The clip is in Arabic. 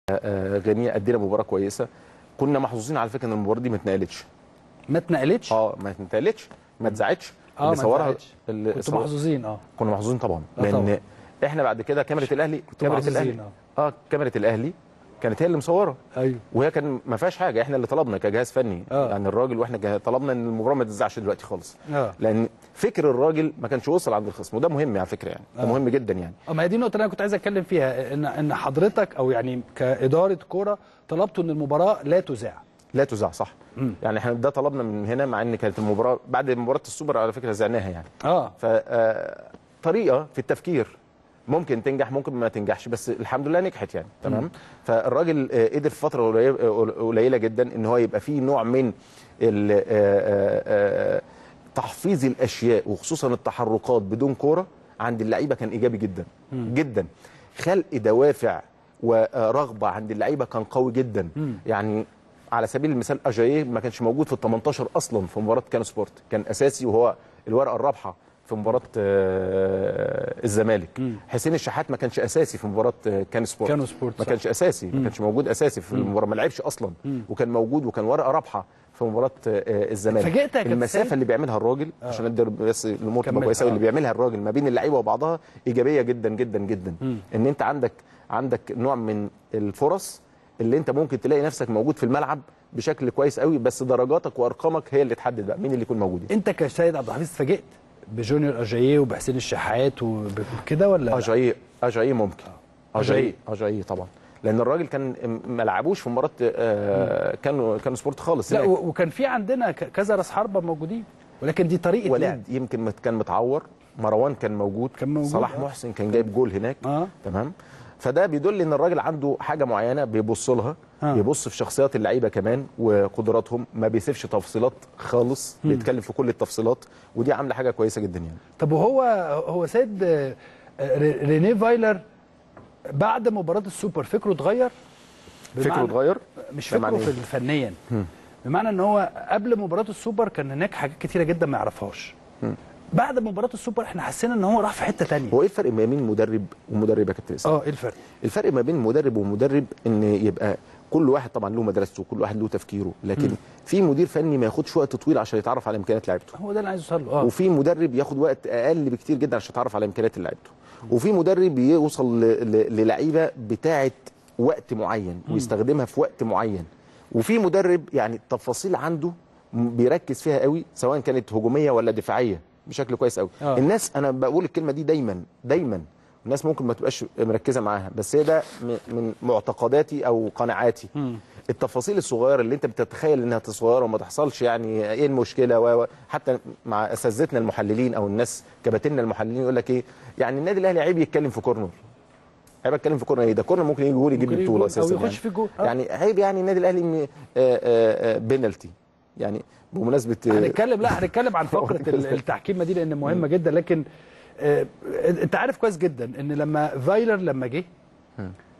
غنيه ادينا مباراه كويسه. كنا محظوظين على فكره ان المباراه دي ما اتنقلتش. ما اتنقلتش؟ ما اتنقلتش، ما اتذاعتش. اللي صورها كنتوا محظوظين. كنا محظوظين طبعا، لان احنا بعد كده كاميرا الاهلي كاميرا الاهلي كانت هي اللي مصوره. ايوه، وهي كان ما فيهاش حاجه، احنا اللي طلبنا كجهاز فني. يعني الراجل واحنا طلبنا ان المباراه ما تتذاعش دلوقتي خالص. لان فكر الراجل ما كانش وصل عند الخصم، وده مهم على فكره يعني. ده مهم جدا يعني. ما هي دي النقطه اللي انا كنت عايز اتكلم فيها، ان حضرتك او يعني كاداره كوره طلبتوا ان المباراه لا تذاع. لا تذاع، صح. يعني احنا ده طلبنا من هنا، مع ان كانت المباراه بعد مباراه السوبر على فكره ذعناها يعني. طريقه في التفكير ممكن تنجح ممكن ما تنجحش، بس الحمد لله نجحت يعني. تمام. فالراجل قدر في فتره قليله جدا ان هو يبقى فيه نوع من تحفيظ الاشياء، وخصوصا التحركات بدون كوره عند اللعيبه كان ايجابي جدا جدا. خلق دوافع ورغبه عند اللعيبه كان قوي جدا. يعني على سبيل المثال اجاييه ما كانش موجود في ال18 اصلا في مباراه كانو سبورت، كان اساسي وهو الورقه الرابحه في مباراه الزمالك. حسين الشحات ما كانش اساسي في مباراه كانو سبورت، ما كانش اساسي، ما كانش موجود اساسي في المباراه، ما لعبش اصلا. وكان موجود وكان ورقه رابحه في مباراه الزمالك. المسافه اللي بيعملها الراجل عشان ندير بس الامور تبقى كويسه، اللي بيعملها الراجل ما بين اللعيبه وبعضها ايجابيه جدا جدا جدا. ان انت عندك نوع من الفرص اللي انت ممكن تلاقي نفسك موجود في الملعب بشكل كويس قوي، بس درجاتك وارقامك هي اللي تحدد بقى مين اللي يكون موجود. انت كسيد عبد الحفيظ اتفاجئت بجونيور اجاييه وبحسين الشحات وكده ولا؟ اجاييه ممكن. اجاييه طبعا، لان الراجل كان ما لعبوش في مباراه كانوا سبورت خالص. لا وكان في عندنا كذا راس حربه موجودين، ولكن دي طريقه وليد يمكن كان متعور، مروان كان موجود. صلاح محسن كان جايب جول هناك. تمام. فده بيدل ان الراجل عنده حاجه معينه بيبص لها. بيبص في شخصيات اللعيبه كمان وقدراتهم، ما بيسيبش تفصيلات خالص، بيتكلم في كل التفصيلات، ودي عامله حاجه كويسه جدا يعني. طب وهو سيد رينيه فايلر بعد مباراه السوبر فكره اتغير؟ فكره اتغير؟ مش فكره فنيا، بمعنى ان هو قبل مباراه السوبر كان هناك حاجات كتيره جدا ما يعرفهاش. بعد مباراه السوبر احنا حسينا ان هو راح في حته ثانيه. هو ايه الفرق ما بين مدرب ومدرب يا كابتن اسلام؟ ايه الفرق؟ الفرق ما بين مدرب ومدرب ان يبقى كل واحد طبعا له مدرسته وكل واحد له تفكيره، لكن في مدير فني ما ياخدش وقت طويل عشان يتعرف على امكانيات لعيبته. هو ده اللي عايز اوصل له. وفي مدرب ياخد وقت اقل بكتير جدا عشان يتعرف على امكانيات لعيبته. وفي مدرب يوصل للعيبه بتاعه وقت معين ويستخدمها في وقت معين. وفي مدرب يعني التفاصيل عنده بيركز فيها قوي، سواء كانت هجوميه ولا دفاعيه بشكل كويس قوي. الناس انا بقول الكلمه دي دايما الناس ممكن ما تبقاش مركزه معاها، بس هي ده من معتقداتي او قناعاتي. التفاصيل الصغيره اللي انت بتتخيل انها صغيره وما تحصلش، يعني ايه المشكله؟ حتى مع اساتذتنا المحللين او الناس كباتننا المحللين يقول لك ايه، يعني النادي الاهلي عيب يتكلم في كورنر. عيب اتكلم في كورنر؟ ايه ده؟ كورنر ممكن يجي جول يجيب البطوله اساسا، او يخش في جول. يعني عيب يعني النادي الاهلي بينالتي. يعني بمناسبه هنتكلم عن فقره التحكيم دي لان مهمه جدا، لكن انت عارف كويس جدا ان لما فايلر لما جه